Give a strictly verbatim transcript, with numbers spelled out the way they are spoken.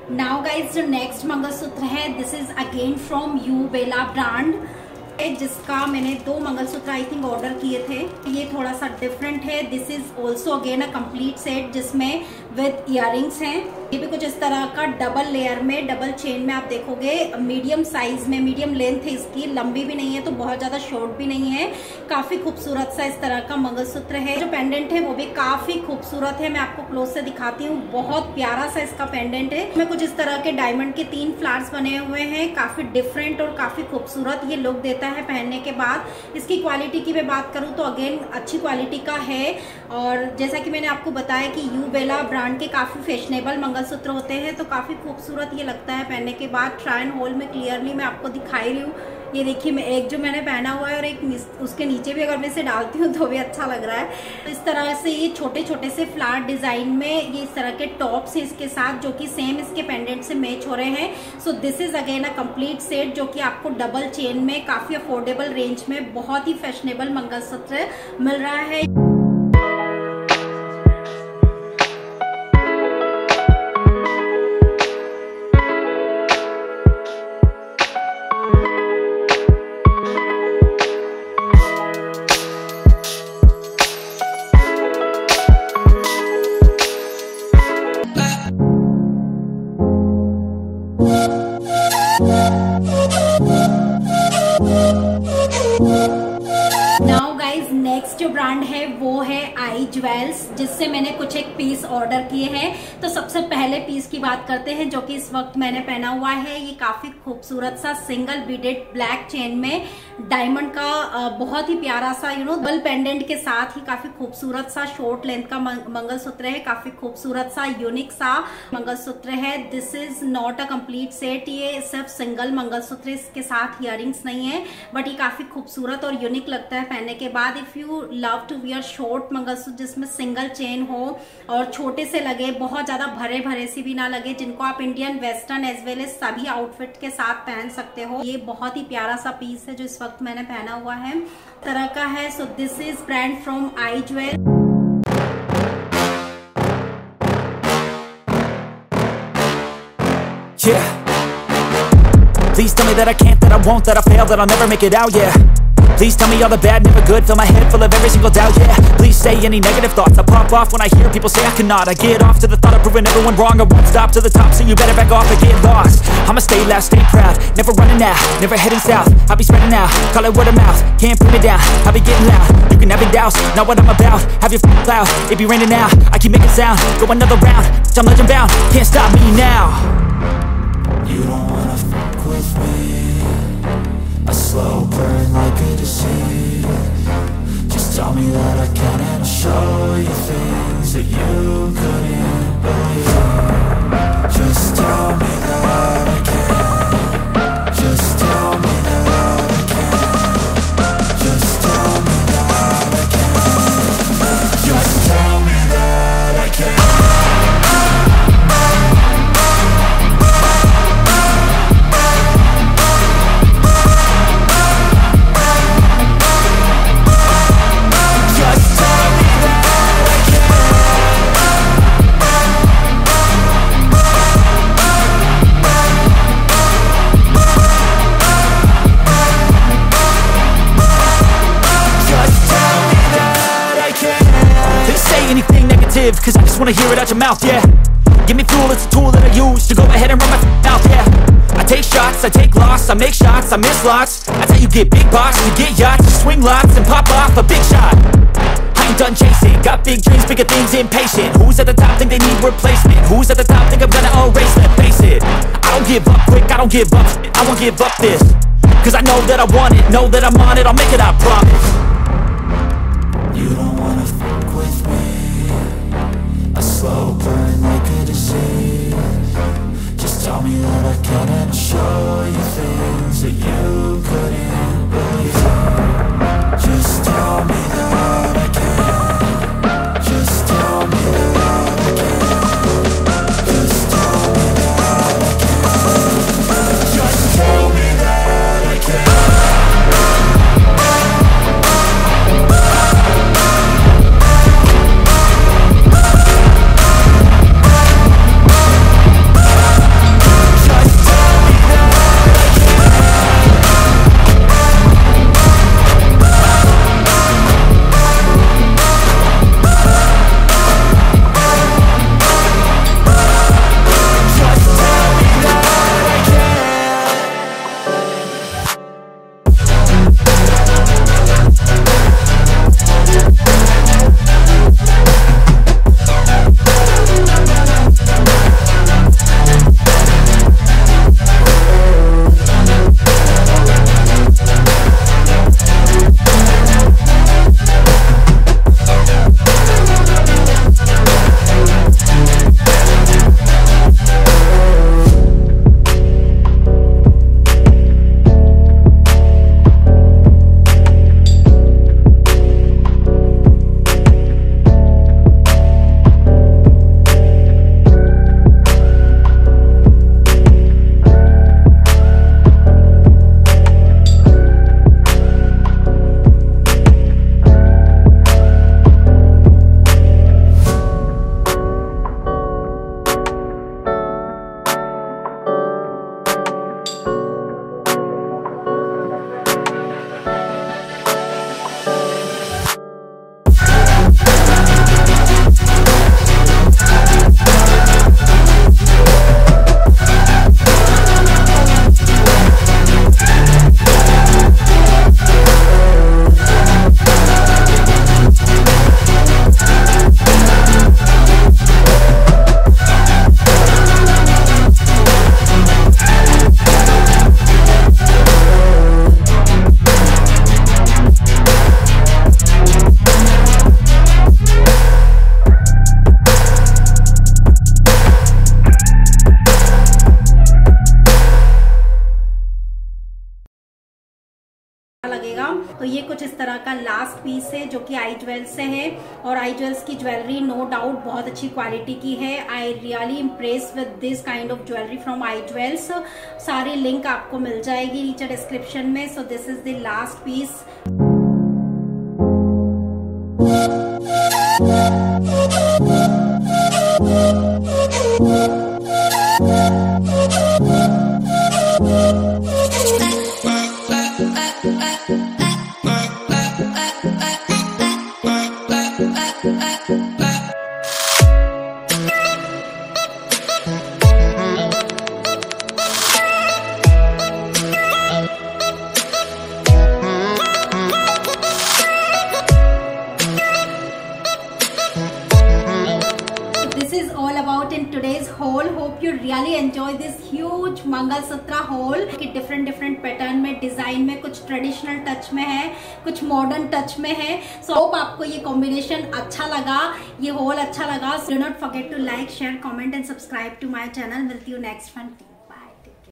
Now guys जो next mangalsutra है this is again from Youbella brand, जिसका मैंने दो मंगलसूत्र आई थिंक ऑर्डर किए थे। ये थोड़ा सा डिफरेंट है। This is also again a complete set जिसमें विद इयररिंग्स हैं। ये भी कुछ इस तरह का डबल लेयर में, डबल चेन में आप देखोगे, मीडियम साइज में, मीडियम लेंथ है इसकी, लंबी भी नहीं है तो बहुत ज्यादा शॉर्ट भी नहीं है। काफी खूबसूरत सा इस तरह का मंगलसूत्र है। जो पेंडेंट है वो भी काफी खूबसूरत है, मैं आपको क्लोज से दिखाती हूँ। बहुत प्यारा सा इसका पेंडेंट है। इसमें कुछ इस तरह के डायमंड के तीन फ्लावर्स बने हुए हैं, काफी डिफरेंट और काफी खूबसूरत ये लुक देता है पहनने के बाद। इसकी क्वालिटी की मैं बात करूं तो अगेन अच्छी क्वालिटी का है। और जैसा कि मैंने आपको बताया कि यू बेला ब्रांड के काफी फैशनेबल मंगलसूत्र होते हैं, तो काफी खूबसूरत ये लगता है पहनने के बाद। ट्राई एंड होल्ड में क्लियरली मैं आपको दिखाई रही हूँ। ये देखिए, मैं एक जो मैंने पहना हुआ है और एक उसके नीचे भी अगर मैं इसे डालती हूँ तो भी अच्छा लग रहा है। तो इस तरह से ये छोटे छोटे से फ्लावर डिजाइन में ये इस तरह के टॉप्स है इसके साथ, जो कि सेम इसके पेंडेंट से मैच हो रहे हैं। So this is again a complete set जो कि आपको डबल चेन में काफी अफोर्डेबल रेंज में बहुत ही फैशनेबल मंगलसूत्र मिल रहा है। नाउ गाइज नेक्स्ट जो ब्रांड है वो है आई ज्वेल्स, जिससे मैंने कुछ एक पीस ऑर्डर किए हैं। तो सबसे पहले पीस की बात करते हैं जो कि इस वक्त मैंने पहना हुआ है। ये काफी खूबसूरत सा सिंगल बीडेड ब्लैक चेन में डायमंड का बहुत ही प्यारा सा यू नो डबल पेंडेंट के साथ ही काफी खूबसूरत सा शॉर्ट लेंथ का मंगलसूत्र है। काफी खूबसूरत सा यूनिक सा मंगलसूत्र है। This is not a complete set, ये सिर्फ सिंगल मंगलसूत्र, इसके साथ इयररिंग्स नहीं है, बट ये काफी खूबसूरत और यूनिक लगता है पहनने के बाद। If you love to wear short mangalsutra जिसमें सिंगल चेन हो और छोटे से लगे, बहुत ज्यादा भरे भरे से भी ना लगे, जिनको आप Indian western as well as सभी आउटफिट के साथ पहन सकते हो, ये बहुत ही प्यारा सा पीस है जो इस वक्त मैंने पहना हुआ है तरह का है। So this is brand from I Jewel. Yeah. Please tell me that I can't, that I won't, that I fail, that I'll never make it out, yeah. Please tell me all the bad, never good, fill my head full of every single doubt, yeah. Please say any negative thoughts, I pop off when I hear people say I cannot. I get off to the thought of proving everyone wrong, I won't stop to the top, so you better back off and get lost. I'ma stay loud, stay proud, never running out, never heading south. I'll be spreading out, call it word of mouth, can't put me down, I'll be getting loud. You can have it douse, not what I'm about, have your f***ing cloud, it be raining now, I keep making sound, go another round, I'm legend bound, can't stop me now. You don't wanna fuck with me, a slow burn like a disease. Just tell me that I can and I'll show you things that you couldn't believe. Just tell me that I can, just tell me that I can, just tell me that I can, just tell me that I can. Cause I just wanna hear it out your mouth, yeah. Give me fuel, it's a tool that I use to go ahead and run my mouth, yeah. I take shots, I take loss, I make shots, I miss lots. That's how you get big box, you get yachts, you swing lots and pop off a big shot. I ain't done chasing, got big dreams, bigger things, impatient. Who's at the top think they need replacement? Who's at the top think I'm gonna erase, let's face it. I don't give up quick, I don't give up, I won't give up this. Cause I know that I want it, know that I'm on it, I'll make it, I promise. You don't wanna fuck with me, a slow burn like a disease. Just tell me that I can and I'll show you things that you couldn't believe. Just tell me that I can, just tell me that I can, just tell me that I can, just tell me that I can. तो ये कुछ इस तरह का last piece है जो कि आई jewels से है, और आई ज्वेल्स की ज्वेलरी नो डाउट बहुत अच्छी क्वालिटी की है। I really impress with this kind of jewellery from I Jewels. सारी लिंक आपको मिल जाएगी नीचे डिस्क्रिप्शन में। So this is the last piece. This is all about in today's haul. Hope you really enjoy this huge mangalsutra haul कि different different pattern में, design में, कुछ ट्रेडिशनल टच में है, कुछ मॉडर्न टच में है। सो होप आपको ये कॉम्बिनेशन अच्छा लगा, ये haul अच्छा लगा। So do not forget to like, share, comment and subscribe to my channel. मिलती हूँ नेक्स्ट वन।